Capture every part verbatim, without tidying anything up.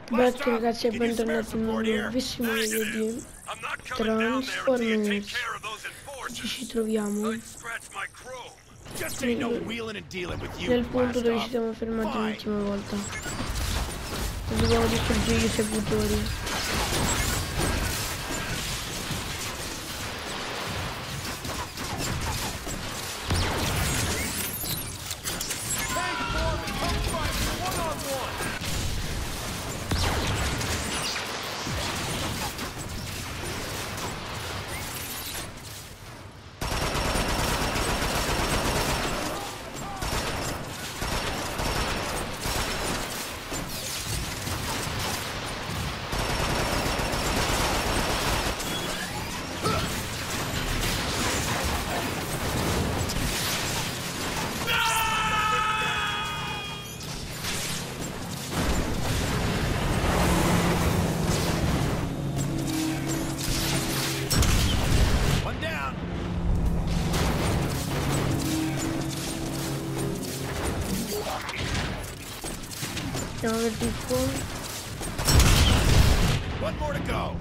Beh ragazzi, e bentornati in un nuovissimo video di Transformers. Oggi ci troviamo nel, nel punto dove ci siamo fermati l'ultima volta. Dobbiamo distruggere i esecutori. Andiamo a vedere il fuoco. One more to go.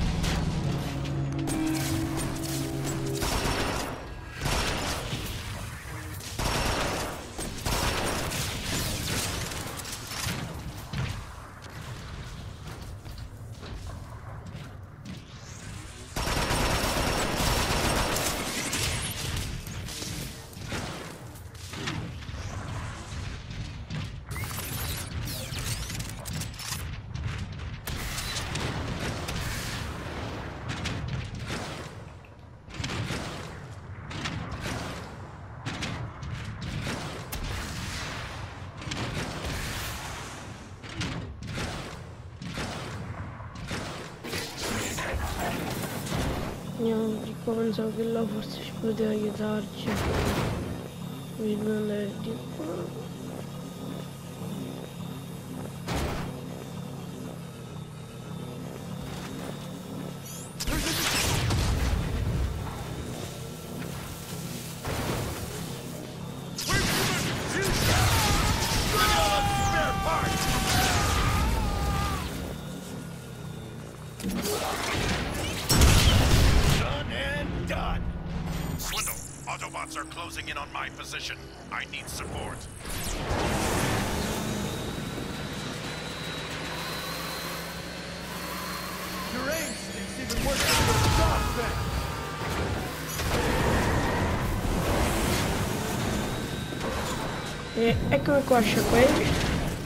Andiamo di qua, pensavo che là forse ci poteva aiutarci. Quindi non andare di qua. Autobots are closing in on my position. I need support. Your aim stinks even worse than the stop thing. E eccomi qua, Shockwave.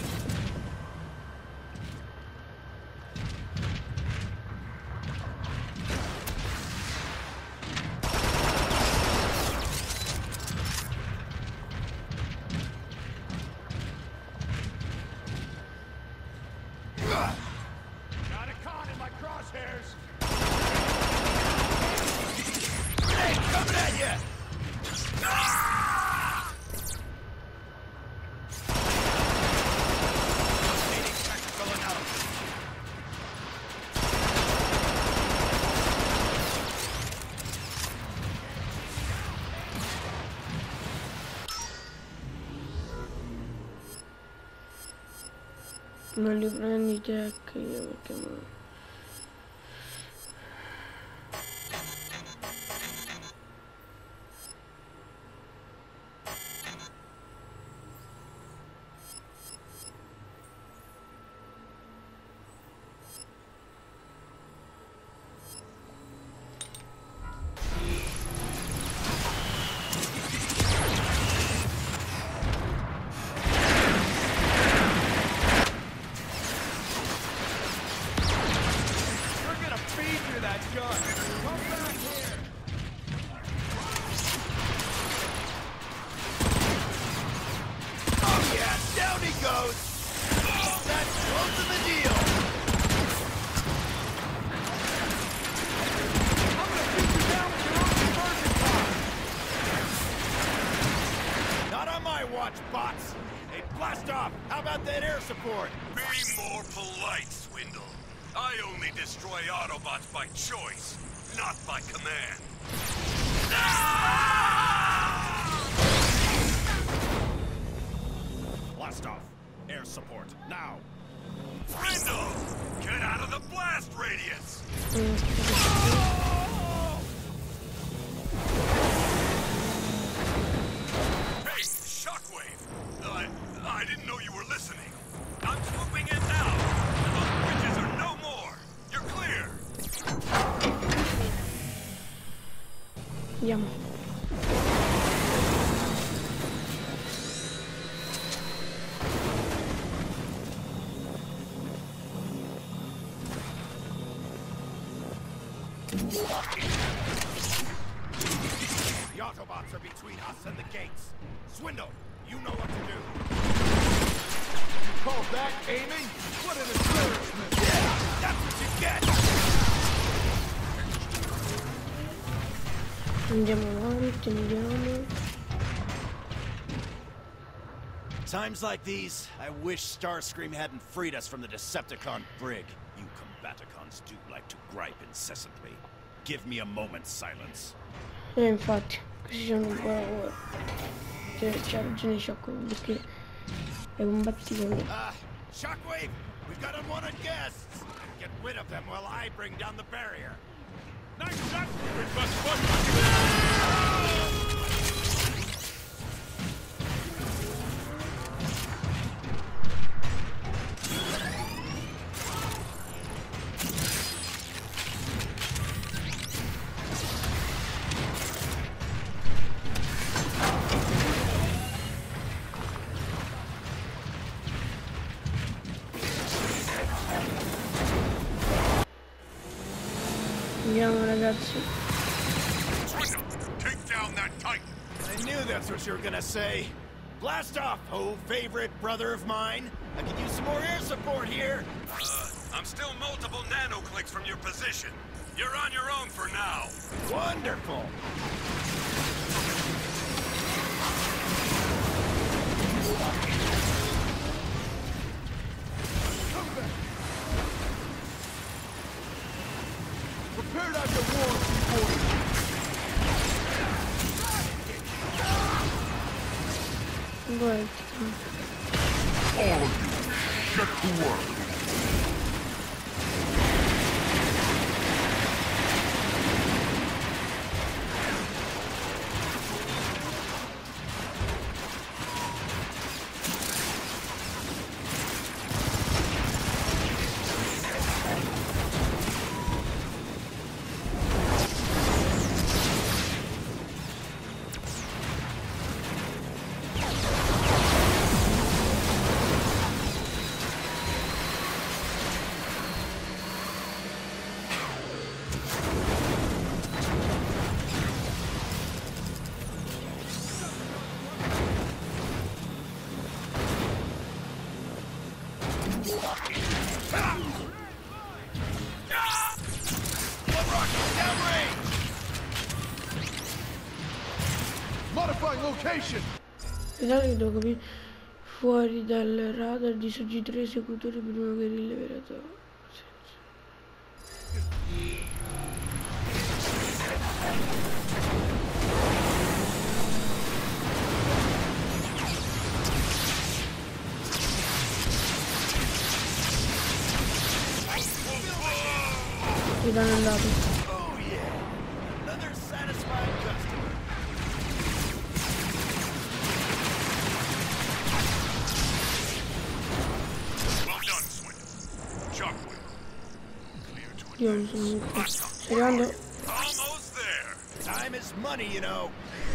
Got a con in my crosshairs. Hey, coming at you! Ah! Needing tactical analysis. Non li prendi Jack io perché no. Watch, bots! Hey, blast off! How about that air support? Be more polite, Swindle. I only destroy Autobots by choice, not by command. Blast off! Air support, now! Swindle! idiots! Mm, Hey, Shockwave! I, I didn't know you were listening. I'm swooping in now. Those bridges are no more. You're clear. Andiamo. The Autobots are between us and the gates. Swindle, you know what to do. You call that aiming? What an embarrassment! Yeah, that's what you get! Andiamo avanti, andiamo. Times like these, I wish Starscream hadn't freed us from the Decepticon brig. You Combaticons do like to gripe incessantly. Give me a moment's silence. E infatti, questi sono un po' ora. C'è ragione Shockwave perché è un battitore. Uh, Shockwave, we've got unwanted guests. Get rid of them while I bring down the barrier. Nice shot! We must Andiamo ragazzi. take down that Titan. I knew that's what you were gonna say. Blast off, oh favorite brother of mine. I could use some more air support here. Uh, I'm still multiple nanoclicks from your position. You're on your own for now. Wonderful. Prepare not to war before Guarda. All of you, get to work. Modifying location! Vedete che devo capire fuori dal radar di soggi tre esecutori prima che rileveratore. Mi danno andato. Oh yeah. Another satisfied customer. Well done, Swindle. Shockwave. Clear to Io non sono molto. Sto arrivando. Almost there. Time is money, you know.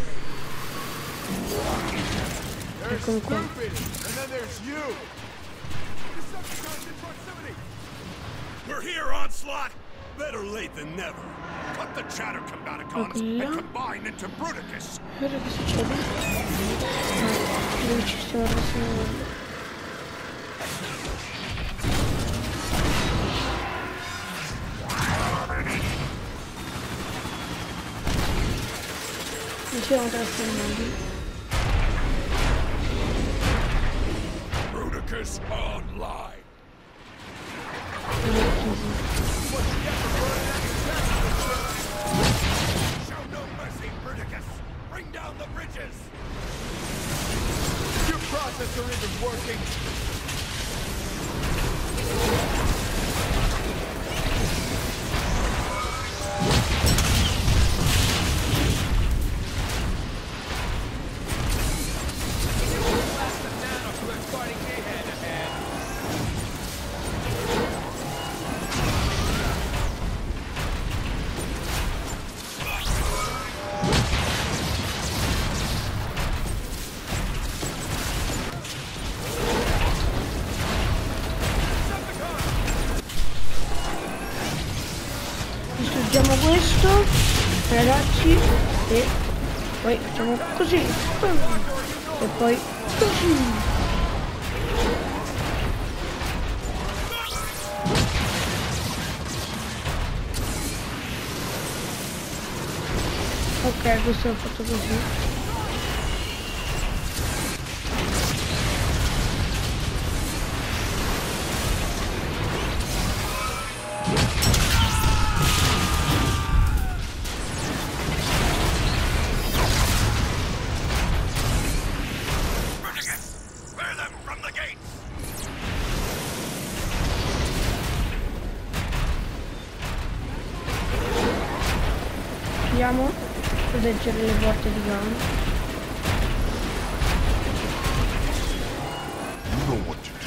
There's Eccolo qua. stupid, and then there's you! Decepticons in proximity! We're here, Onslaught. Better late than never. Cut the chatter, Combaticons, Ecco là. and combine into Bruticus. Guarda che succede. Ah, non ci stiamo passando. Non siamo trasformati. Bruticus online. Show no mercy, Bruticus. Bring down the bridges. Your processor isn't working! distruggiamo questo, ragazzi, e poi facciamo così, e poi così. Ok, questo l'ho fatto così. Andiamo a proteggere le porte di Gun. You know what to do.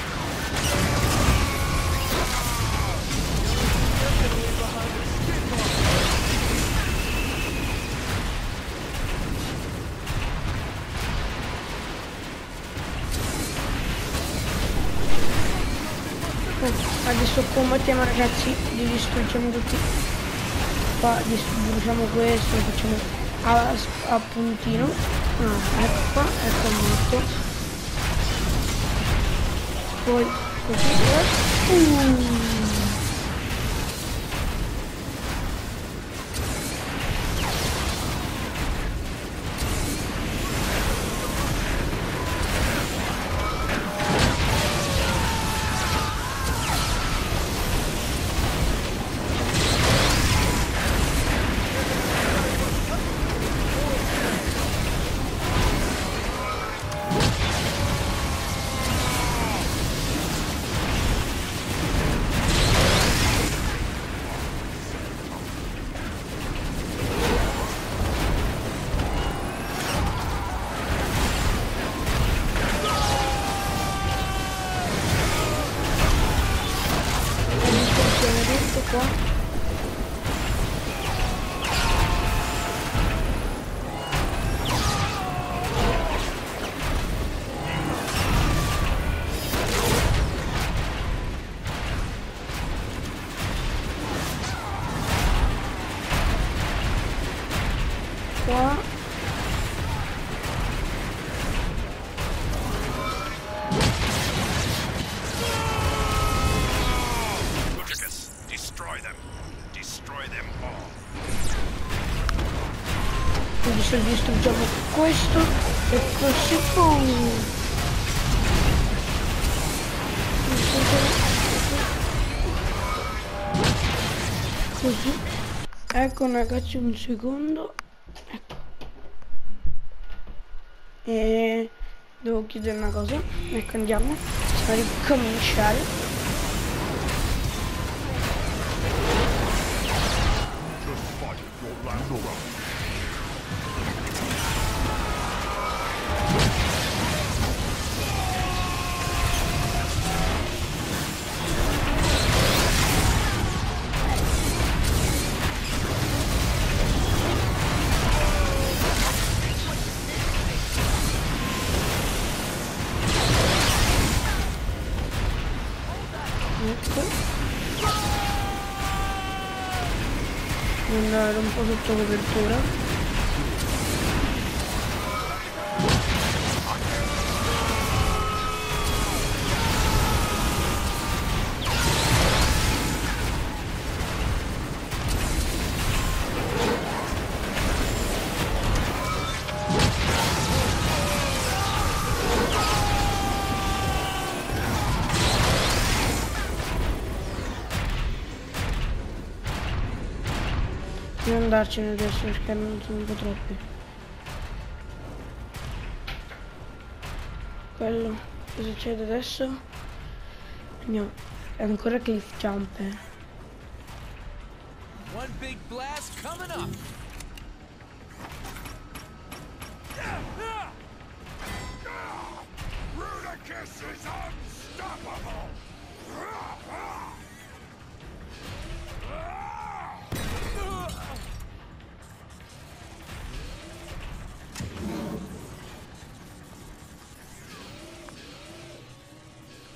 Oh, adesso combattiamo, ragazzi, li distruggiamo tutti. Qua bruciamo questo, lo facciamo a, a puntino. Ah, ecco qua, ecco morto. Poi così. Uh. Qua. Qua. Adesso distruggiamo questo e così poi così. Ecco ragazzi, un secondo, ecco. E devo chiedere una cosa, ecco, andiamo a ricominciare. Just fight it, your land around. Andare un po' sotto copertura. Non andarcene adesso perché non sono un po' troppi. Quello che succede adesso? No, è ancora cliff jumper. One big blast coming up. Rudicus is unstoppable.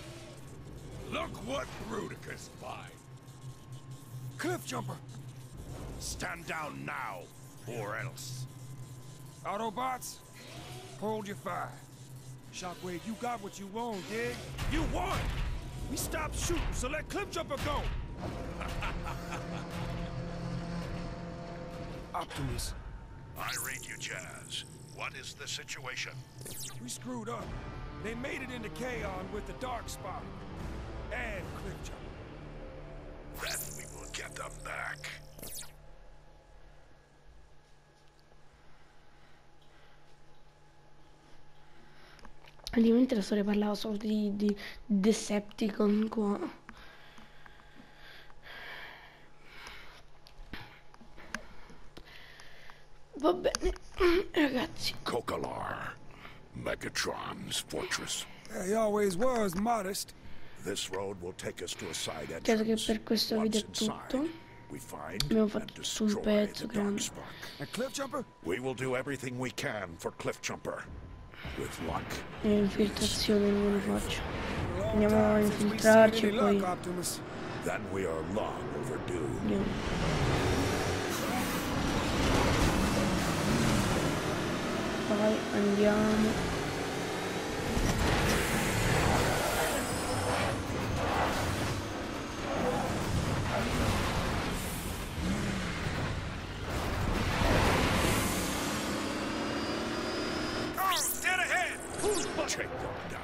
Look what Rudicus finds. Cliff jumper. Stand down now, or else. Autobots, hold your fire. Shockwave, you got what you want, dig? You won! We stopped shooting, so let Cliffjumper go! Optimus, I read you, Jazz. What is the situation? we screwed up. They made it into Kaon with the Darkspark. And Cliffjumper. Then we will get them back. Ovviamente la storia parlava solo di, di Decepticon qua. Va bene, ragazzi. Kokalar, Megatron's fortress. Yeah, he always was modest. This road will take us to a side Credo che entrance. per questo Once video è inside, tutto. we find Abbiamo and fatto tutto un destroy pezzo the grande. Darkspark. And Cliffjumper? We will do everything we can for Cliffjumper. With luck. E infiltrazione non lo faccio. Long Andiamo a time since we've infiltrarci seen e any poi luck, Optimus. Then we are long overdue. andiamo. Poi andiamo. Dead ahead! Take them down.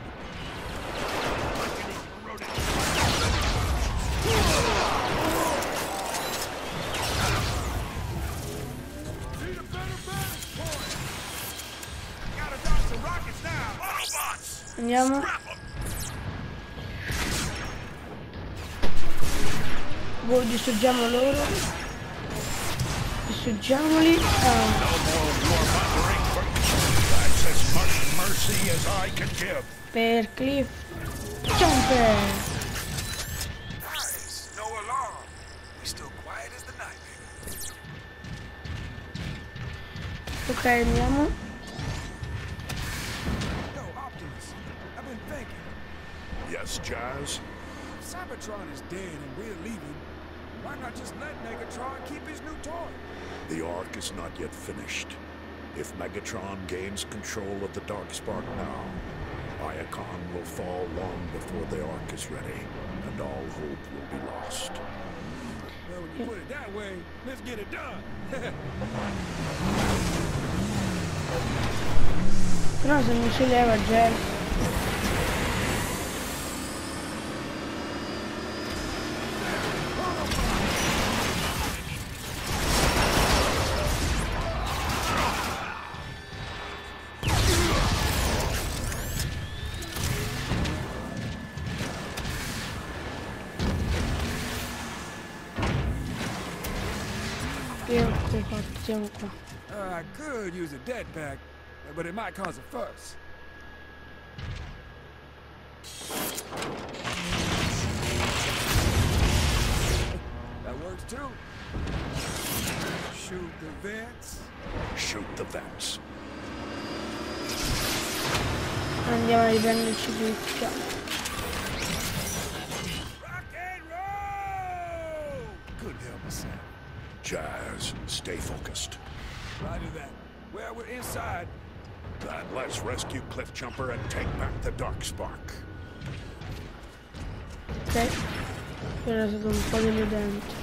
Need a better vantage point. Gotta dodge the rockets now! Autobots! Andiamo. Scrap 'em! Boh, distruggiamo loro. Distruggiamoli. Ah. That's as much mercy as I can give. Per Cliff Jumper. Nice! No alarm. We still quiet as the night. Ok, andiamo. Yo, Optimus, I've been thinking. Yes, Jazz? Cybertron is dead and we're leaving. Why not just let Megatron keep his new toy? The arc is not yet finished. If Megatron gains control of the Darkspark now, Iacon will fall long before the arc is ready, and all hope will be lost. Well, when you put it that way, let's get it done. Però se non si leva Jazz. Ecco qua, siamo qua. Uh, I could use a dead pack, but it might cause a fuss. That works too. Shoot the vents. Shoot the vents. Andiamo a riprenderci tutto. Rock and roll! Couldn't help myself. Jazz, stay focused. Roger that. Well, we're inside. Then let's rescue Cliffjumper and take back the Darkspark. Ok. Era stato un po' deludente.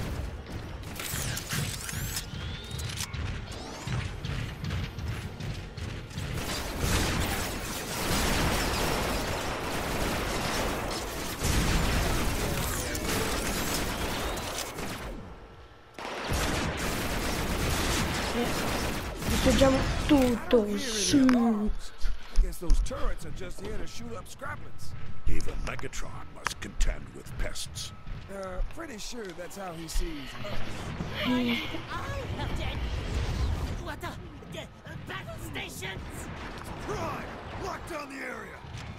Distruggiamo tutto. Su. I guess those turrets are just here to shoot up scraplets. Even Megatron must contend with pests. Uh, pretty sure that's how he sees us. I have dead. What the? the uh, battle stations? Prime! Lock down the area!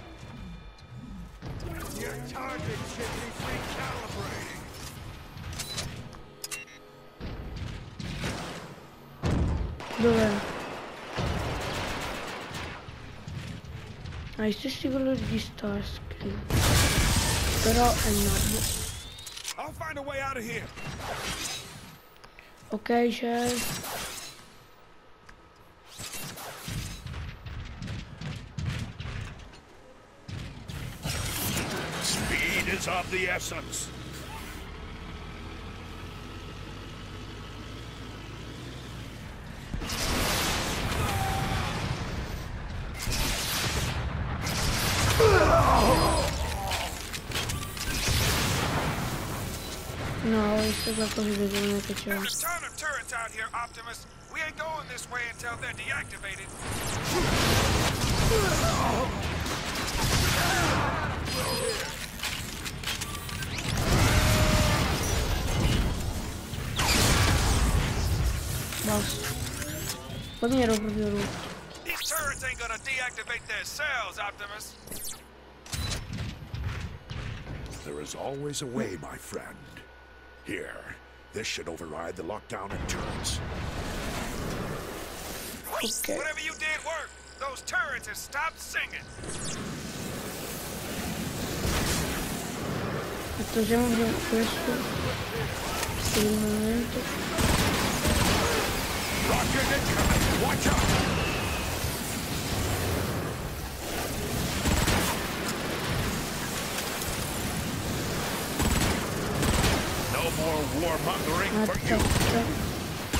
Your target should be recalibrating. Dov'è? Ha i stessi colori di Starscream. Però è nuovo. I'll find a way out of here. Ok, c'è. Speed is of the essence. No, ho visto qualcosa di che non è che c'è. There's a ton of turrets out here, Optimus. We ain't going this way until they're deactivated. Basta. Poi mi ero proprio rotto. These turrets ain't gonna deactivate their cells, Optimus. There is always a way, my friend. Here, this should override the lockdown and turrets. Ok. Whatever you did worked. Those turrets have stopped singing. Facciamo prima questo. Per il momento. Rocket incoming! Watch out! No more warmongering for you! Aspetta.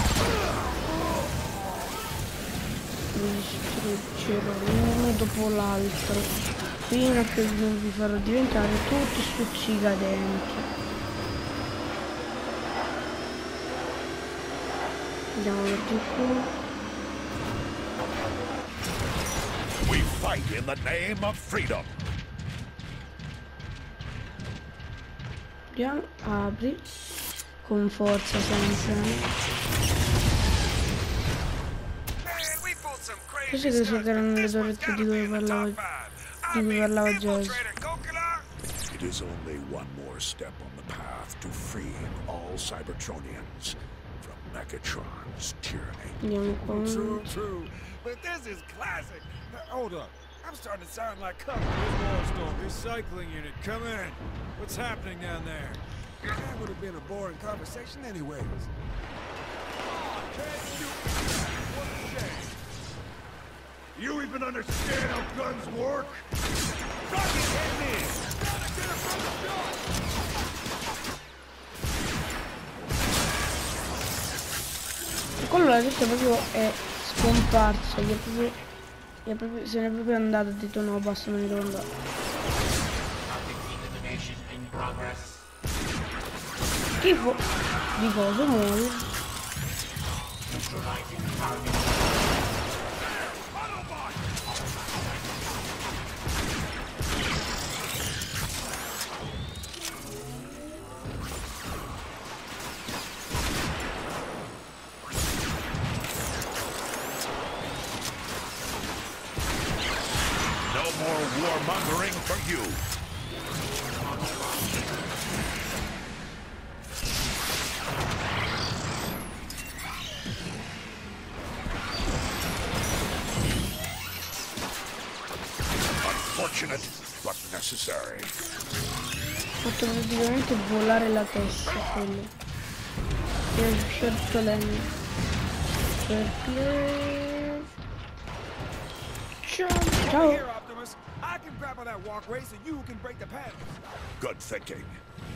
Distruggerò uno dopo l'altro fino a che non vi farò diventare tutti stuzzicadenti. Andiamo per di qua. We fight in the name of freedom! Andiamo, apri con forza sempre. Queste che erano le torrette di cui parlava, di cui parlava Jazz. It is only one more step on the path to freeing all Cybertronians from Megatron's tyranny. Andiamo qua. True, true. But this is classic. Now, hold up. I'm starting to sound like Cup. Warstorm, recycling unit, come in. What's happening down there? That would have been a boring conversation anyways. What a shame. You even understand how guns work? Fucking hit me! Gotta get it from the shot! Quello adesso proprio è scomparso, gli è proprio, gli è proprio, se n'è proprio andato, ha detto no, basta, me ne devo andare. Schifo di cosa muore. No more warmongering for you! Unfortunate, but necessary. Ho fatto praticamente volare la testa quello. E ho scelto l'N. Perché... Ciao! Ciao! Here, Optimus. I can grapple that walkway so you can break the panels. Good thinking.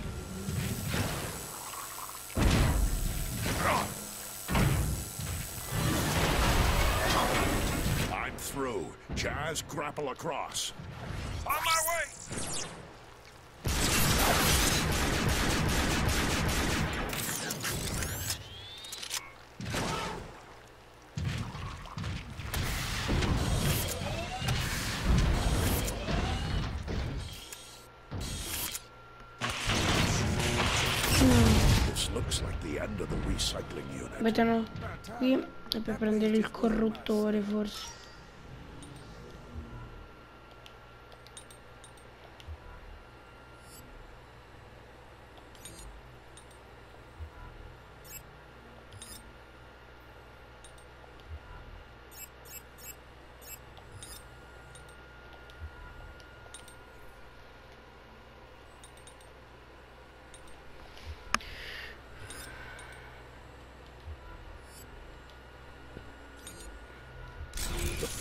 I'm through. Jazz, grapple across. On my way. This looks like the end of the recycling unit. Mettono qui e per prendere il corruttore forse.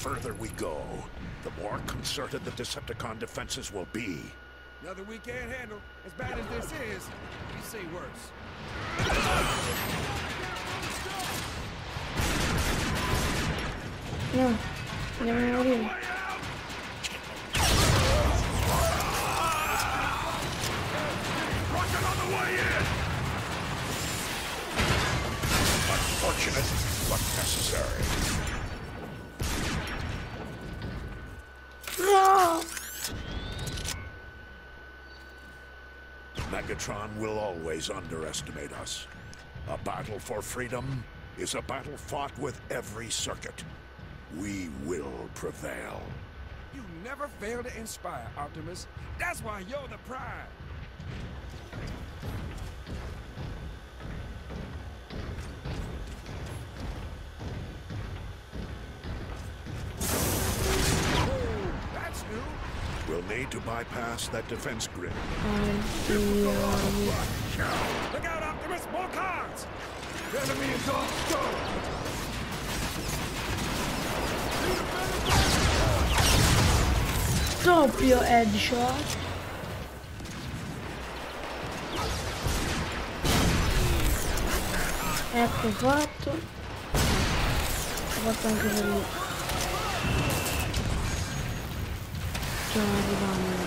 further we go, the more concerted the Decepticon defenses will be. Nothing we can't handle. As bad as this is, you say worse. No, andiamo a morire. Rocket on the way in! Unfortunate, but necessary. No! Megatron will always underestimate us. A battle for freedom is a battle fought with every circuit. We will prevail. You never fail to inspire, Optimus. That's why you're the pride. Whoa, that's new. We'll need to bypass that defense grid. Oddio. Look out, Optimus! More cards! The enemy is on stone! Doppio headshot. Ecco fatto. Ho fatto anche per lì. Stiamo arrivando.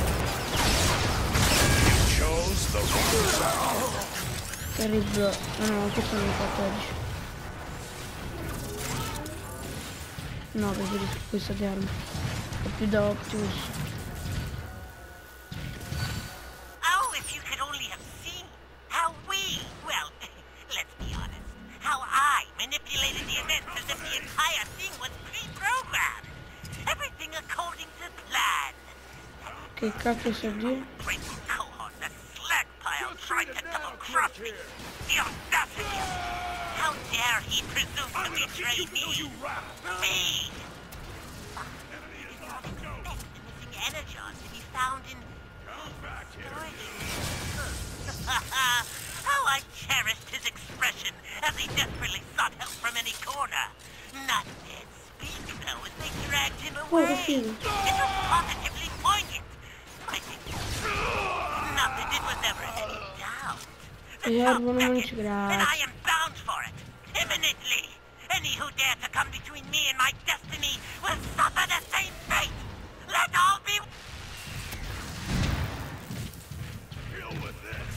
Chose the wrong sound. Terribile. Ah no, questo non l'ho fatto oggi. No, preferisco questa di arma. È più da Optimus. Oh, if you could only have seen how we, well, let's be honest, how I manipulated the events as if the entire thing was pre-programmed. Everything according to plan. Che cacchio sta a dire? Great cohort, the slag pile tried to double-cross me. The audacity! How dare he presume to betray me? Me! Energon to be found in storage. How I cherished his expression as he desperately sought help from any corner. Not dead speak though as they dragged him away. It was positively poignant. I think not that it was ever any doubt. The top beckons, and I am bound for it. Imminently. Any who dare to come between me and my destiny will suffer the same fate. Let all be... Deal with this!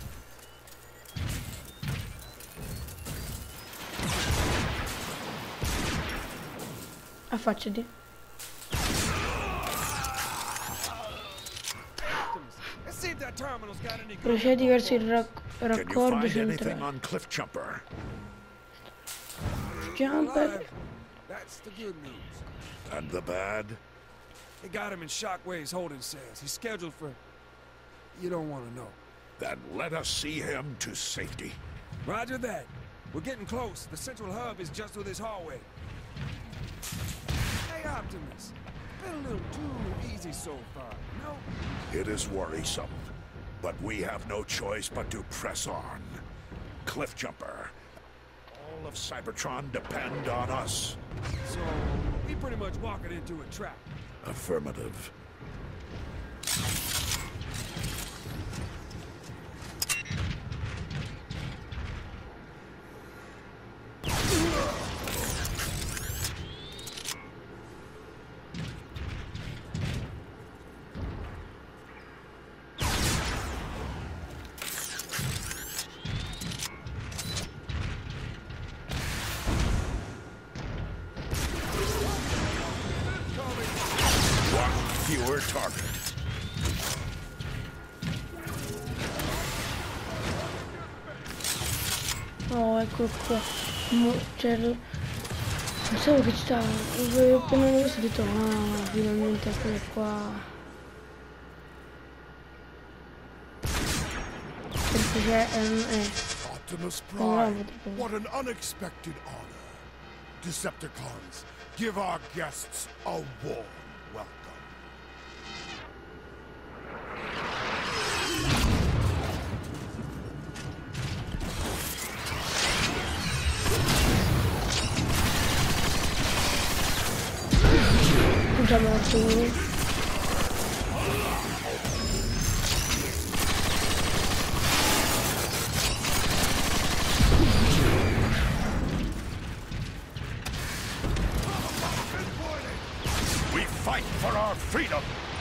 Affacciati. Let's see if that terminal's got any good... Procedi verso il rac Can you raccordo find anything centrale. on Cliffjumper? Jumper. That's the good news. And the bad? They got him in Shockwave's holding cells. He's scheduled for... You don't want to know. Then let us see him to safety. Roger that. We're getting close. The central hub is just through this hallway. Hey, Optimus. Been a little too easy so far, no? It is worrisome, but we have no choice but to press on. Cliffjumper, all of Cybertron depend on us. So, we pretty much walking into a trap. Affirmative. Fewer target. Oh, eccolo qua. C'è il... Pensavo che ci stava. Avevo appena visto ho detto, ah, finalmente eccolo qua. Perché c'è... Eh, Optimus eh, Prime, what an unexpected honor. Decepticons, give our guests a warm welcome. già morto uno. We fight for our freedom.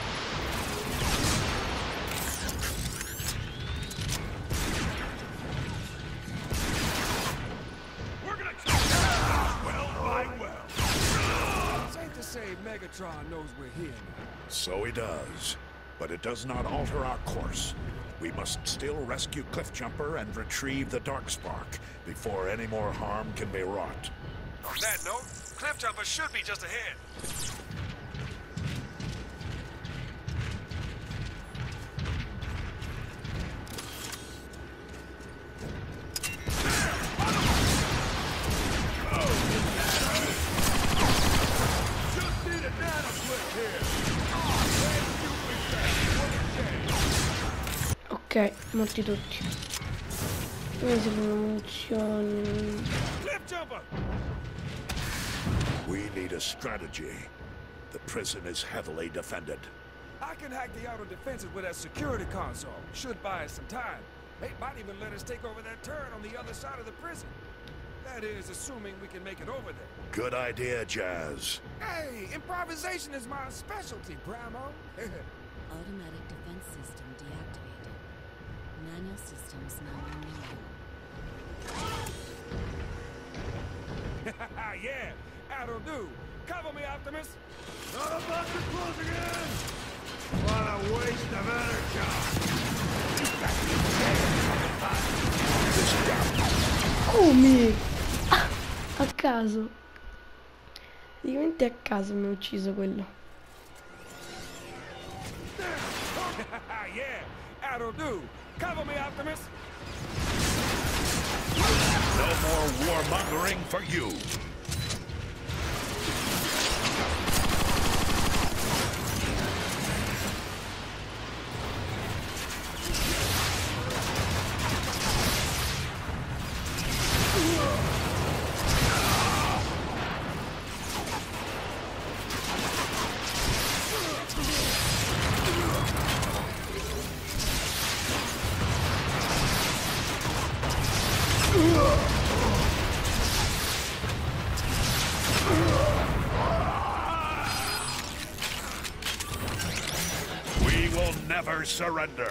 Megatron knows we're here now. So he does, but it does not alter our course. We must still rescue Cliffjumper and retrieve the Darkspark before any more harm can be wrought. On that note, Cliffjumper should be just ahead. Ok, morti tutti. Come si fanno munizioni? We need a strategy. The prison is heavily defended. I can hack the outer defenses with that security console. Should buy us some time. They might even let us take over that turret on the other side of the prison. That is, assuming we can make it over there. Good idea, Jazz. Hey, improvisation is my specialty, Bramo. Automatic defense system deactivated. Manual systems now online. Yeah, that'll do. Cover me, Optimus. Not about to close again. What a waste of energy. Come? Ah, a caso. Praticamente a caso mi ha ucciso quello. Yeah, that'll do. Cover me, Optimus. No more warmongering for you. We will never surrender.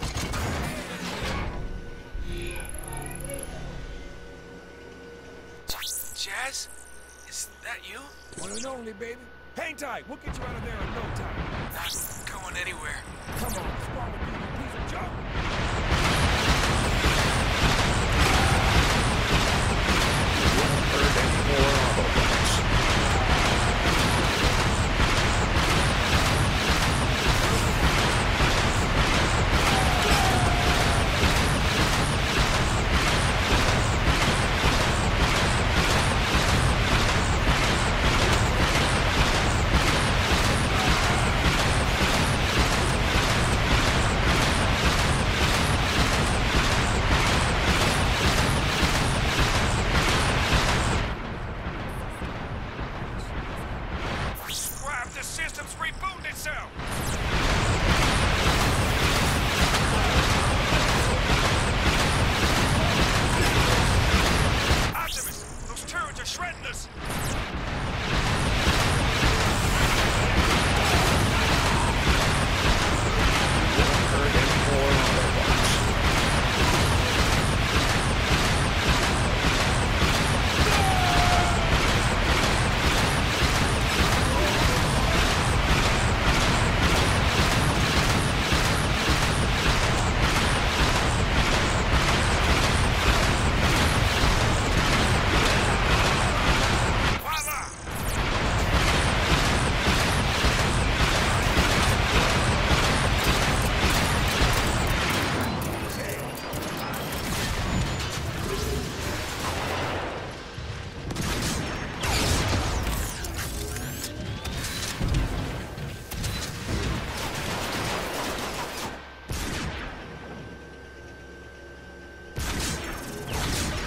Jazz? Is that you? One and only, baby. Hang tight. We'll get you out of there in no time. Not going anywhere. Come on, spawn with you, you piece of junk. Heard any more Autobots? The system's rebooting itself! Optimus! Those turrets are shredding us! Heard any more Autobots?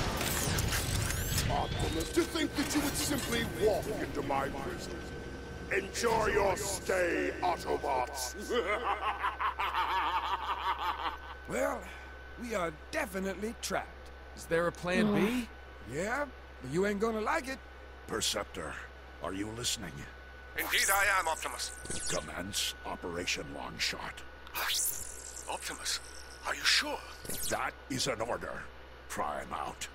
To think that you would simply walk into my prison. Enjoy your stay, Autobots. Well, we are definitely trapped. Is there a plan Oh. B? Yeah, but you ain't gonna like it. Perceptor, are you listening? Indeed I am, Optimus. Commence Operation Longshot. Optimus, are you sure? That is an order. Try him out.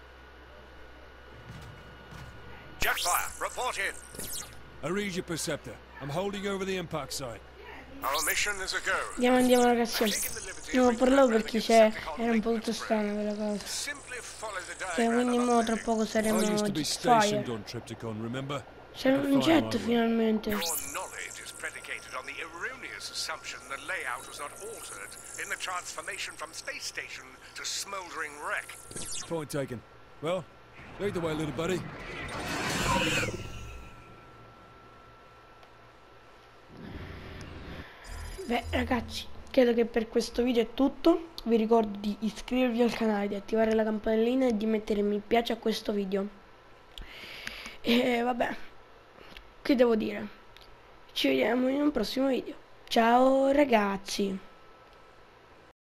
Jetfire, report in. I read you, Perceptor. I'm holding over the impact site. Our mission is a go. Andiamo, andiamo ragazzi. Non parlavo perché c'è. Era un po' tutta strana quella cosa. Simply follow the Cioè, diagram quindi above mo the tra heading. poco saremo I used to be Jetfire. stationed on Trypticon, remember? C'è un jet finalmente. Your knowledge is predicated on the erroneous assumption the layout was not altered in the transformation from space station to smoldering wreck. Point taken. Well, lead the way, little buddy. Beh ragazzi, credo che per questo video è tutto. Vi ricordo di iscrivervi al canale, di attivare la campanellina e di mettere mi piace a questo video. E vabbè, che devo dire? Ci vediamo in un prossimo video. Ciao ragazzi.